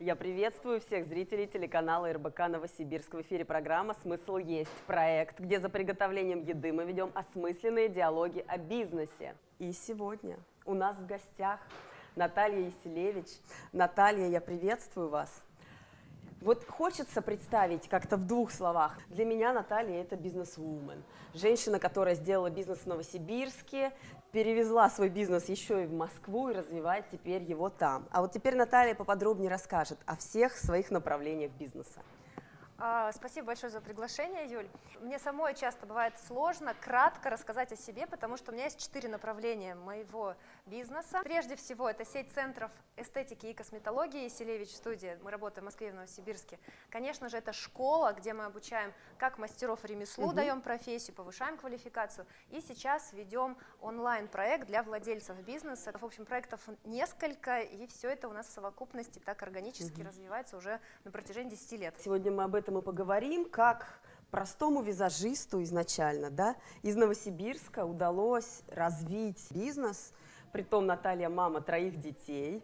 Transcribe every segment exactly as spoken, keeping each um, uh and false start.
Я приветствую всех зрителей телеканала эр бэ ка Новосибирск. В эфире программа «Смысл есть». Проект, где за приготовлением еды мы ведем осмысленные диалоги о бизнесе. И сегодня у нас в гостях Наталья Яселевич. Наталья, я приветствую вас. Вот хочется представить как-то в двух словах. Для меня Наталья – это бизнес-вумен. Женщина, которая сделала бизнес в Новосибирске, перевезла свой бизнес еще и в Москву и развивает теперь его там. А вот теперь Наталья поподробнее расскажет о всех своих направлениях бизнеса. Спасибо большое за приглашение, Юль. Мне самой часто бывает сложно кратко рассказать о себе, потому что у меня есть четыре направления моего бизнеса. Прежде всего, это сеть центров эстетики и косметологии Яселевич студия. Мы работаем в Москве и в Новосибирске. Конечно же, это школа, где мы обучаем как мастеров ремеслу, угу. даем профессию, повышаем квалификацию. И сейчас ведем онлайн-проект для владельцев бизнеса. В общем, проектов несколько, и все это у нас в совокупности так органически угу. развивается уже на протяжении десяти лет. Сегодня мы об этом мы поговорим, как простому визажисту изначально, да, из Новосибирска удалось развить бизнес, притом Наталья мама троих детей,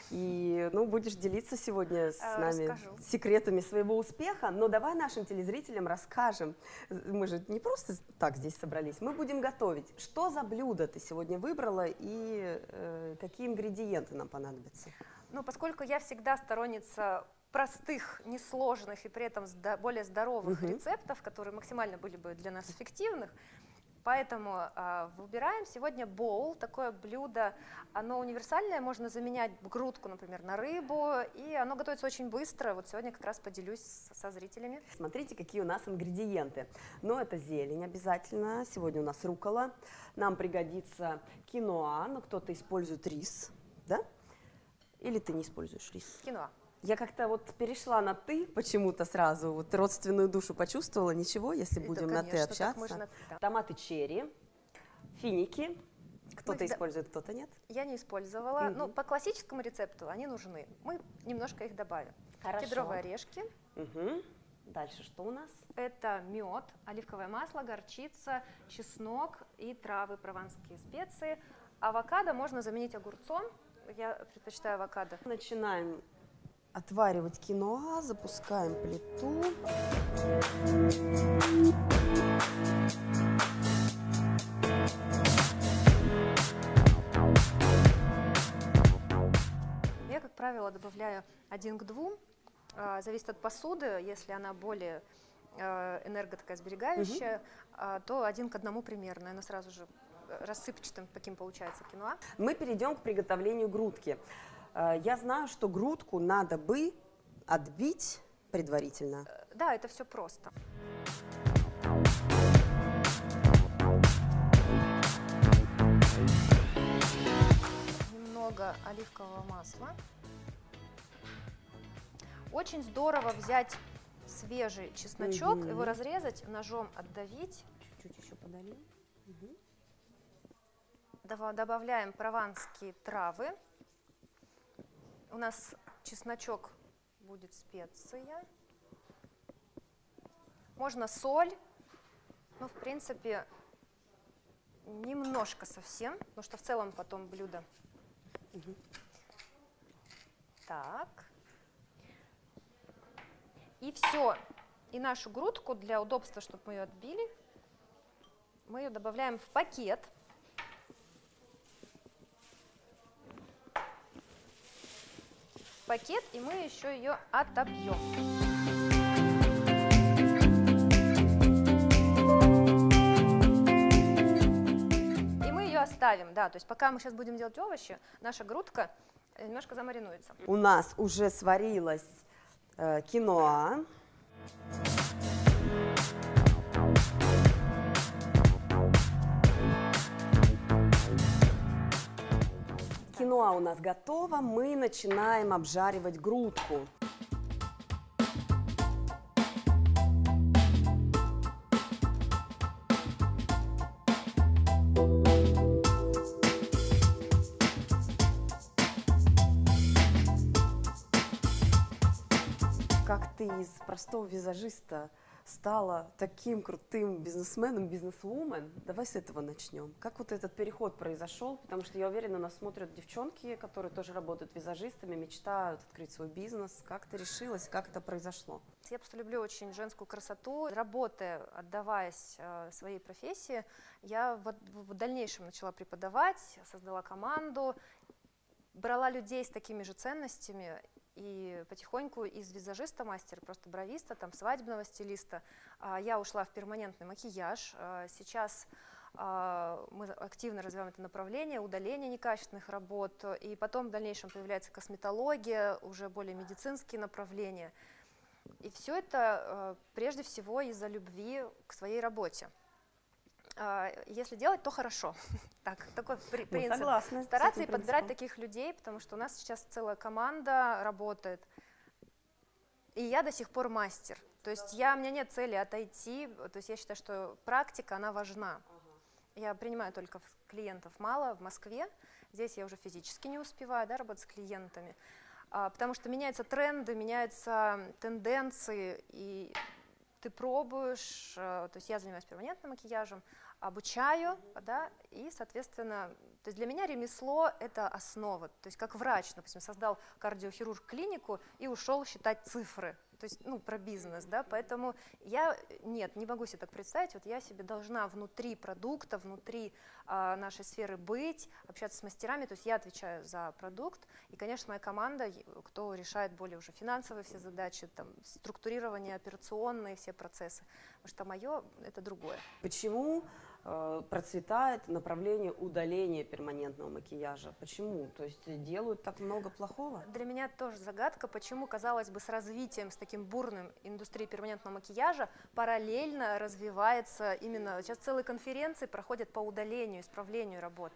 и, ну, будешь делиться сегодня с нами Расскажу. секретами своего успеха, но давай нашим телезрителям расскажем, мы же не просто так здесь собрались, мы будем готовить. Что за блюдо ты сегодня выбрала и э, какие ингредиенты нам понадобятся? Ну, поскольку я всегда сторонница простых, несложных и при этом более здоровых uh-huh. рецептов, которые максимально были бы для нас эффективных. Поэтому э, выбираем сегодня боул, такое блюдо, оно универсальное, можно заменять грудку, например, на рыбу, и оно готовится очень быстро. Вот сегодня как раз поделюсь со, со зрителями. Смотрите, какие у нас ингредиенты. Но это зелень обязательно, сегодня у нас руккола, нам пригодится киноа, но кто-то использует рис, да? Или ты не используешь рис? Киноа. Я как-то вот перешла на «ты» почему-то сразу, вот родственную душу почувствовала, ничего, если будем да, конечно, на «ты» общаться. На ты, да. Томаты черри, финики, кто-то ну, использует, кто-то нет. Я не использовала, mm-hmm. ну по классическому рецепту они нужны, мы немножко их добавим. Хорошо. Кедровые орешки. Mm-hmm. Дальше что у нас? Это мед, оливковое масло, горчица, чеснок и травы, прованские специи. Авокадо можно заменить огурцом, я предпочитаю авокадо. Начинаем отваривать киноа, запускаем плиту. Я, как правило, добавляю один к двум. Зависит от посуды. Если она более энерго такая сберегающая, угу. то один к одному примерно. Она сразу же рассыпчатым таким получается киноа. Мы перейдем к приготовлению грудки. Я знаю, что грудку надо бы отбить предварительно. Да, это все просто. Немного оливкового масла. Очень здорово взять свежий чесночок, угу. его разрезать, ножом отдавить. Чуть-чуть еще подольем. Угу. Добавляем прованские травы. У нас чесночок будет специя. Можно соль, ну, в принципе, немножко совсем, потому что в целом потом блюдо. Угу. Так. И все. И нашу грудку, для удобства, чтобы мы ее отбили, мы ее добавляем в пакет. Пакет, и мы еще ее отобьем. И мы ее оставим, да, то есть пока мы сейчас будем делать овощи, наша грудка немножко замаринуется. У нас уже сварилась э, киноа. Киноа у нас готово, мы начинаем обжаривать грудку. Как ты из простого визажиста стала таким крутым бизнесменом, бизнесвумен? Давай с этого начнем. Как вот этот переход произошел? Потому что я уверена, нас смотрят девчонки, которые тоже работают визажистами, мечтают открыть свой бизнес. Как ты решилась, как это произошло? Я просто люблю очень женскую красоту. Работая, отдаваясь э, своей профессии, я в, в дальнейшем начала преподавать, создала команду, брала людей с такими же ценностями. И потихоньку из визажиста мастера, просто бровиста, там, свадебного стилиста, я ушла в перманентный макияж. Сейчас мы активно развиваем это направление, удаление некачественных работ, и потом в дальнейшем появляется косметология, уже более медицинские направления. И все это прежде всего из-за любви к своей работе. Если делать, то хорошо. Так, такой при, принцип. Согласна, стараться и подбирать таких людей, потому что у нас сейчас целая команда работает. И я до сих пор мастер. То есть я, у меня нет цели отойти. То есть я считаю, что практика, она важна. Я принимаю только клиентов мало в Москве. Здесь я уже физически не успеваю, да, работать с клиентами. А, потому что меняются тренды, меняются тенденции. И ты пробуешь, то есть я занимаюсь перманентным макияжем, обучаю, да, и, соответственно, то есть для меня ремесло – это основа. То есть как врач, допустим, создал кардиохирург клинику и ушел считать цифры, то есть, ну, про бизнес, да, поэтому я, нет, не могу себе так представить, вот я себе должна внутри продукта, внутри а, нашей сферы быть, общаться с мастерами, то есть я отвечаю за продукт, и, конечно, моя команда, кто решает более уже финансовые все задачи, там, структурирование, операционные все процессы, потому что мое – это другое. Почему э, процветает направление удаления перманентного макияжа? Почему? То есть делают так много плохого? Для меня тоже загадка, почему, казалось бы, с развитием, с таким бурным индустрией перманентного макияжа параллельно развивается именно, сейчас целые конференции проходят по удалению, исправлению работ.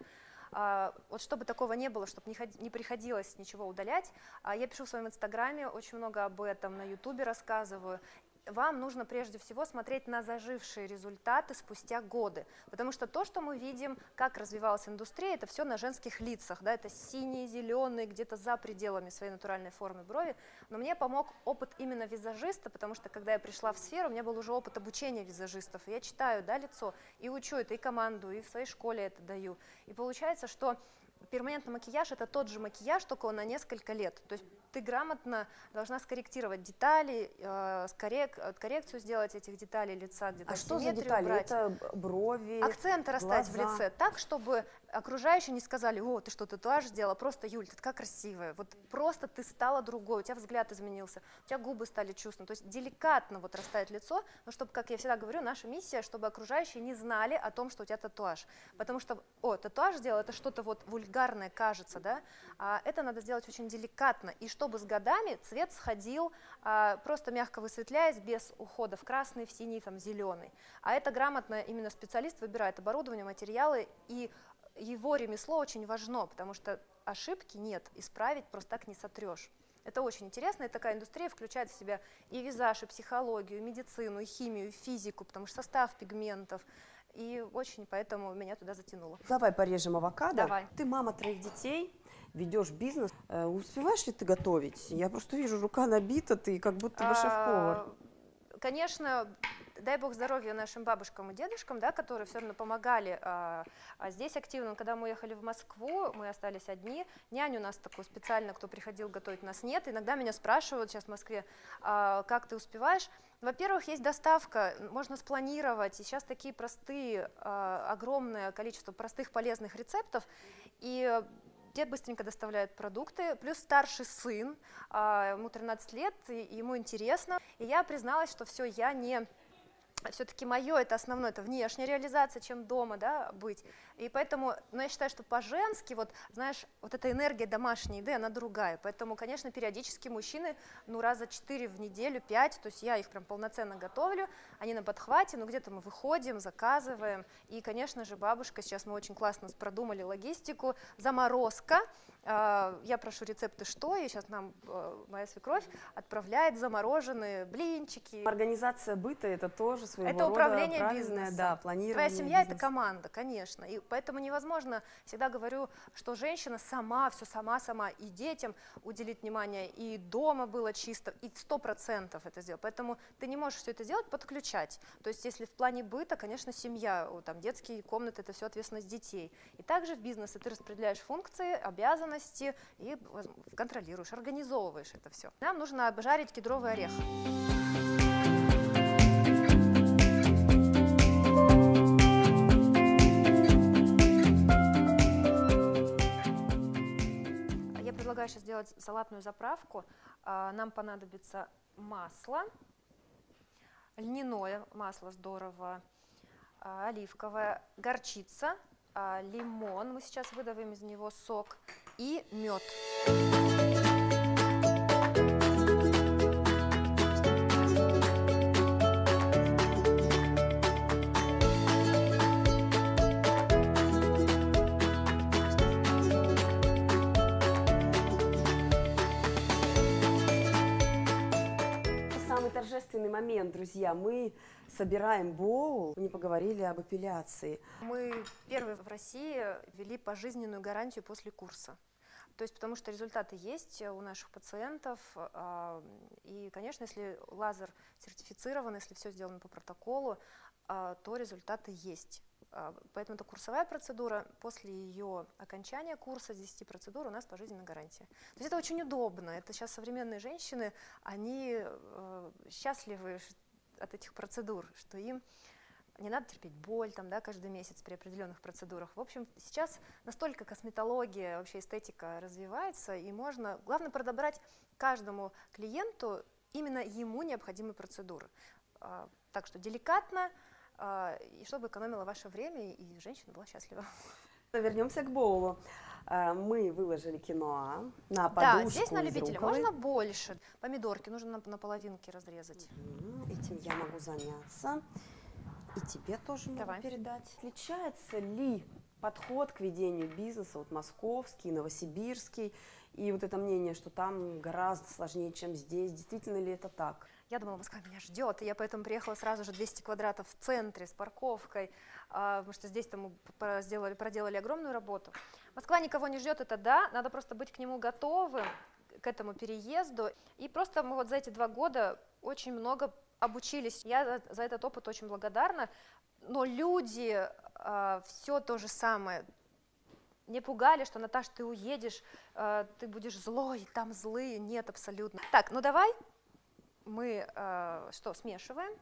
А, вот чтобы такого не было, чтобы не, не приходилось ничего удалять, а, я пишу в своем инстаграме, очень много об этом, на ютубе рассказываю. Вам нужно прежде всего смотреть на зажившие результаты спустя годы, потому что то, что мы видим, как развивалась индустрия, это все на женских лицах, да, это синие, зеленые, где-то за пределами своей натуральной формы брови, но мне помог опыт именно визажиста, потому что когда я пришла в сферу, у меня был уже опыт обучения визажистов, и я читаю, да, лицо, и учу это, и команду, и в своей школе это даю, и получается, что перманентный макияж – это тот же макияж, только он на несколько лет. То есть ты грамотно должна скорректировать детали, э, скоррек, коррекцию сделать этих деталей лица, где-то а что за детали? убрать. Это брови, акценты расставить в глаза. лице так, чтобы окружающие не сказали: о, ты что, татуаж сделала, просто, Юль, ты такая красивая, вот просто ты стала другой, у тебя взгляд изменился, у тебя губы стали чувственны, то есть деликатно вот расставить лицо, но чтобы, как я всегда говорю, наша миссия, чтобы окружающие не знали о том, что у тебя татуаж, потому что, о, татуаж сделал, это что-то вот вульгарное кажется, да, а это надо сделать очень деликатно, и чтобы с годами цвет сходил, а, просто мягко высветляясь, без ухода в красный, в синий, там, зеленый, а это грамотно именно специалист выбирает оборудование, материалы, и его ремесло очень важно, потому что ошибки нет, исправить просто так не сотрешь. Это очень интересно, и такая индустрия включает в себя и визаж, и психологию, и медицину, и химию, и физику, потому что состав пигментов, и очень поэтому меня туда затянуло. Давай порежем авокадо. Давай. Ты мама троих детей, ведешь бизнес, э, успеваешь ли ты готовить? Я просто вижу, рука набита, ты как будто бы шеф-повар. Конечно, дай бог здоровья нашим бабушкам и дедушкам, да, которые все равно помогали. А, а здесь активно, когда мы уехали в Москву, мы остались одни. Нянь у нас такой специально, кто приходил готовить, нас нет. Иногда меня спрашивают сейчас в Москве, а, как ты успеваешь. Во-первых, есть доставка, можно спланировать. И сейчас такие простые, а, огромное количество простых полезных рецептов. И дед быстренько доставляет продукты, плюс старший сын, ему тринадцать лет, ему интересно. И я призналась, что все, я не... Все-таки мое это основное, это внешняя реализация, чем дома, да, быть. И поэтому, ну, я считаю, что по-женски, вот, знаешь, вот эта энергия домашней еды, она другая. Поэтому, конечно, периодически мужчины, ну, раза четыре в неделю, пять, то есть я их прям полноценно готовлю, они на подхвате, ну, где-то мы выходим, заказываем. И, конечно же, бабушка, сейчас мы очень классно продумали логистику, заморозка. Я прошу рецепты что, и сейчас нам моя свекровь отправляет замороженные блинчики. Организация быта — это тоже своего это рода управление правильное, бизнесом. Да, планирование Твоя семья бизнеса. — это команда, конечно, и поэтому невозможно, всегда говорю, что женщина сама, все сама-сама, и детям уделить внимание, и дома было чисто, и сто процентов это сделать, поэтому ты не можешь все это делать, подключать. То есть если в плане быта, конечно, семья, там, детские комнаты — это все ответственность детей. И также в бизнесе ты распределяешь функции, обязанности, и контролируешь, организовываешь это все. Нам нужно обжарить кедровый орех. Я предлагаю сейчас сделать салатную заправку. Нам понадобится масло, льняное масло здорово, оливковое, горчица, лимон, мы сейчас выдавим из него сок, и мед. Самый торжественный момент, друзья. Мы собираем боул. Мы не поговорили об эпиляции. Мы первые в России ввели пожизненную гарантию после курса. То есть, потому что результаты есть у наших пациентов. И, конечно, если лазер сертифицирован, если все сделано по протоколу, то результаты есть. Поэтому это курсовая процедура. После ее окончания курса десяти процедур у нас пожизненная гарантия. То есть это очень удобно. Это сейчас современные женщины, они э, счастливы от этих процедур, что им не надо терпеть боль там, да, каждый месяц при определенных процедурах. В общем, сейчас настолько косметология, вообще эстетика развивается, и можно, главное, подобрать каждому клиенту именно ему необходимые процедуры. Э, так что деликатно, и чтобы экономила ваше время, и женщина была счастлива. Вернемся к боулу. Мы выложили киноа на подушку. Да, здесь на любителя можно больше. Помидорки нужно на, на половинки разрезать. Этим я могу заняться. И тебе тоже могу Давай. передать. Отличается ли подход к ведению бизнеса, вот московский, новосибирский, и вот это мнение, что там гораздо сложнее, чем здесь? Действительно ли это так? Я думала, Москва меня ждет, и я поэтому приехала сразу же двести квадратов в центре с парковкой, потому что здесь там мы сделали, проделали огромную работу. Москва никого не ждет, это да, надо просто быть к нему готовым, к этому переезду. И просто мы вот за эти два года очень много обучились. Я за этот опыт очень благодарна, но люди все то же самое. Не пугали, что, Наташ, ты уедешь, ты будешь злой, там злые. Нет, абсолютно. Так, ну давай. Мы э, что, смешиваем.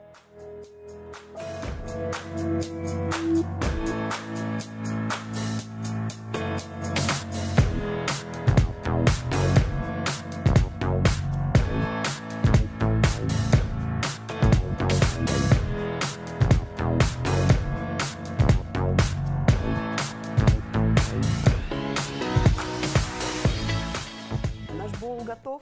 Наш боул готов.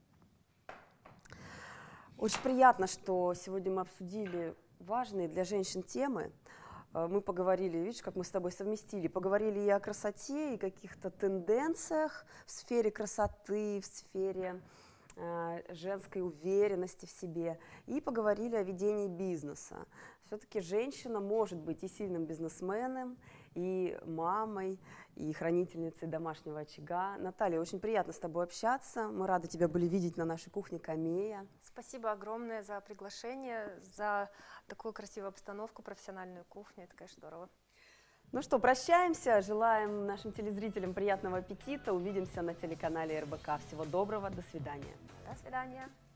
Очень приятно, что сегодня мы обсудили важные для женщин темы. Мы поговорили, видишь, как мы с тобой совместили, поговорили и о красоте, и каких-то тенденциях в сфере красоты, в сфере э, женской уверенности в себе, и поговорили о ведении бизнеса. Все-таки женщина может быть и сильным бизнесменом, и мамой, и хранительницей домашнего очага. Наталья, очень приятно с тобой общаться. Мы рады тебя были видеть на нашей кухне Камея. Спасибо огромное за приглашение, за такую красивую обстановку, профессиональную кухню. Это, конечно, здорово. Ну что, прощаемся. Желаем нашим телезрителям приятного аппетита. Увидимся на телеканале эр бэ ка. Всего доброго. До свидания. До свидания.